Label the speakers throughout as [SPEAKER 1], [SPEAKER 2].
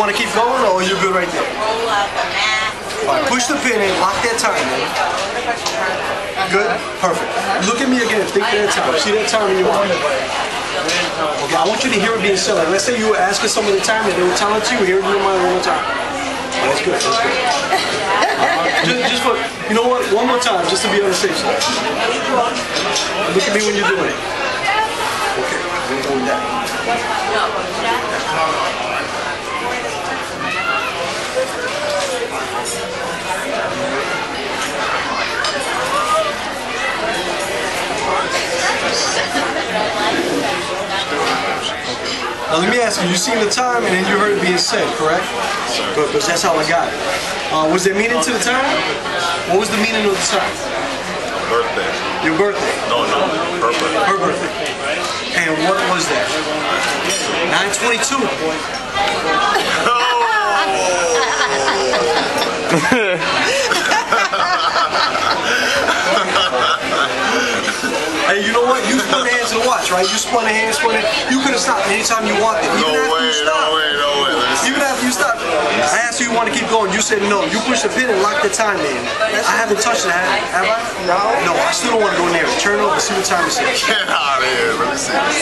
[SPEAKER 1] want to keep going, or you're good right there? All right, push the pin in, lock that time in. Good? Perfect. Look at me again, think that time. See that time in your mind. Okay, I want you to hear it being said. Like, let's say you were asking someone the time and they were telling it to you, hear it in your mind one more time. Oh, that's good, that's good. Just for, you know what, one more time, just to be on the safe side. Look at me when you're doing it. Okay, we're going down. Now let me ask you, you seen the time and then you heard it being said, correct? Good, because that's how I got it. Was there meaning to the time? What was the meaning of the time?
[SPEAKER 2] Birthday.
[SPEAKER 1] Your birthday?
[SPEAKER 2] No, her birthday.
[SPEAKER 1] Her birthday. And what was that? 9/22. Hey, you know what? You spun the hands of the watch, right? You spun the hands, spun it. You could have stopped anytime you wanted.
[SPEAKER 2] No way.
[SPEAKER 1] Even after you stopped, I asked you want to keep going. You said no. You pushed the pin and locked the time in. I haven't touched it, have I? No. No, I still don't want to go near it. Turn over, see what time it says.
[SPEAKER 2] Get out of here. Let me see this.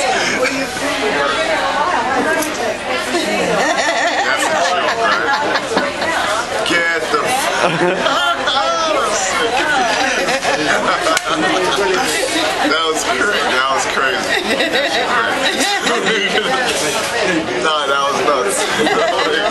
[SPEAKER 2] That's a joke, right? Get the That was crazy. That was crazy. Nah, that was nuts.